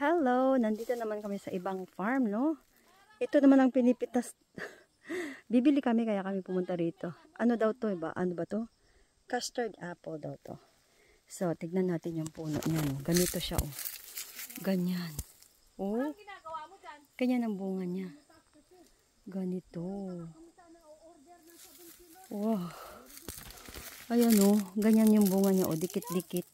Hello, nandito naman kami sa ibang farm, no? Ito naman ang pinipitas. Bibili kami kaya kami pumunta rito. Ano daw to, iba? Ano ba to? Custard apple daw to. So, tignan natin yung puno niya, no? Ganito siya, oh. Ganyan. Oh. Ganyan ang bunga niya. Ganito. Wow. Ayan, oh. Ganyan yung bunga niya, oh. Dikit-dikit.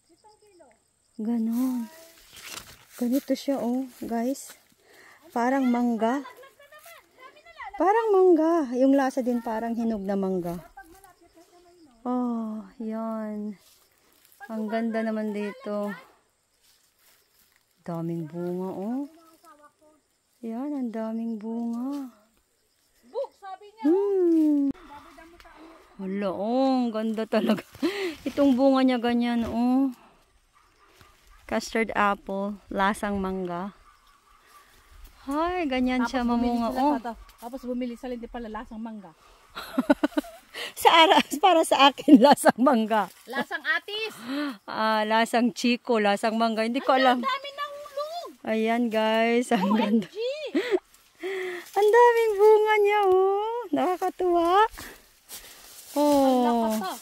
Ganon. Ganito siya, oh, guys. Parang mangga. Parang mangga. Yung lasa din parang hinog na mangga. Oh, yan. Ang ganda naman dito. Daming bunga, oh. Yan, ang daming bunga. Hala, oh, ang ganda talaga. Itong bunga niya ganyan, oh. Custard apple, lasang mangga. Ay, ganyan siya mamunga. Oh. Tapos bumili sila hindi pala lasang mangga. Para sa akin, lasang mangga. Lasang atis. Lasang chiko, lasang mangga. Hindi ko alam. Ang dami ng hulog. Ayan guys, ang ganda. OMG. Ang daming bunga niya, oh. Nakakatuwa. Oh. Ang lakas.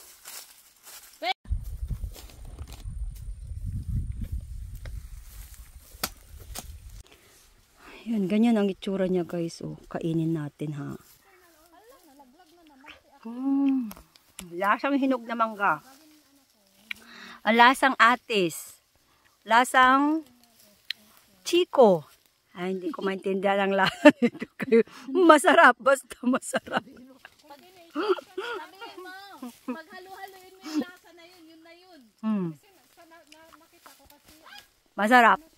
Yan, ganyan ang itsura niya guys. Oh, kainin natin ha. Lasang hinog na mangga. Lasang atis. Lasang chiko. Ay, hindi ko maintindihan ang lasa nito kayo. Masarap, basta masarap. Sabihin mo, maghalo-haloin mo yung lasa na yun, yun na yun. Masarap.